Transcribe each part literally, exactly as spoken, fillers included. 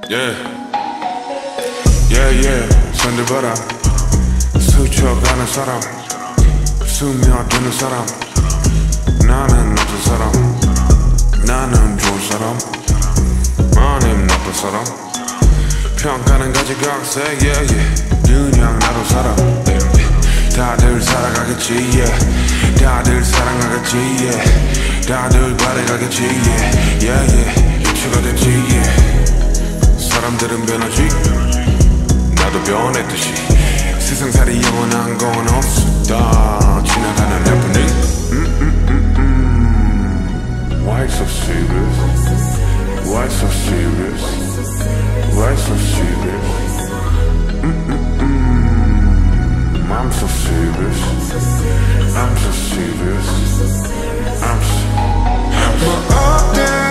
Yeah, yeah, yeah. 손들봐라. 스쳐가는 사람, 스며드는 사람. 나는 나쁜 사람, 나는 좋은 사람, 아님 나쁜 사람. 평가는 가지각색, yeah, yeah. 그냥 나도 살아. 다들 살아가겠지, yeah. 다들 사랑하겠지, yeah. 다들 바래가겠지, yeah, yeah, yeah. 유추가 됐지, yeah. 사람들은 변하지, 나도 변했듯이. 세상살이 영원한 건 없었다. 지나가는 happening. mm, mm, mm, mm. Why so serious? Why so serious? Why so serious? mm, mm, mm. I'm so serious. I'm so serious. I'm so, I'm so all day.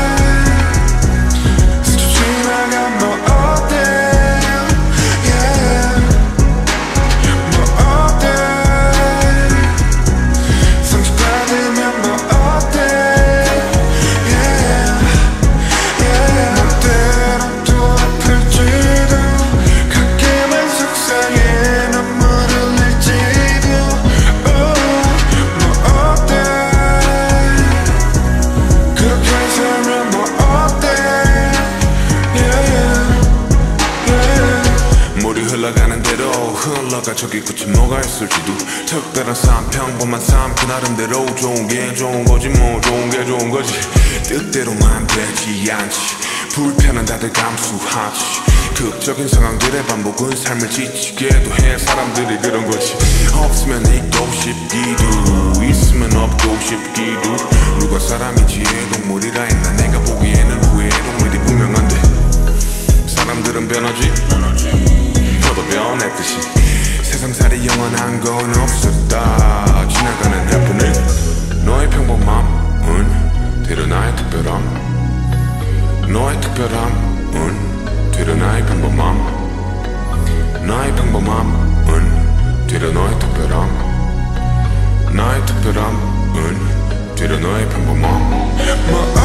흘러가는 대로 흘러가 저기 끝이 뭐가 있을지도. 특별한 삶, 평범한 삶, 그 나름대로 좋은 게 좋은 거지, 뭐 좋은 게 좋은 거지. 뜻대로만 되지 않지, 불편한 다들 감수하지. 극적인 상황들의 반복은 삶을 지치게도 해. 사람들이 그런 거지. 없으면 있고 싶기도, 있으면 없고 싶기도. 누가 사람인지 동물이라 했나. 내가 보기에는 후회의 동물이 분명한데. 사람들은 변하지, 너도 변했듯이. 세상살이 영원한 건 없었다. 지나가는 happening. 너의 평범함은 되려 나의 특별함. 너의 특별함은 되려 나의 평범함. 나의 평범함은 되려 너의 특별함. 나의 특별함은 되려 너의 평범함.